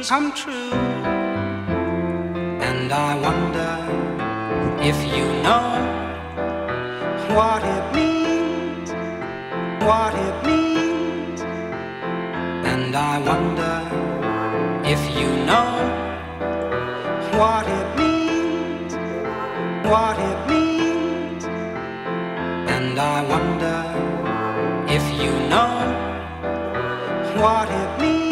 come true. And I wonder if you know what it means, what it means. And I wonder if you know what it means, what it means. And I wonder if you know what it means.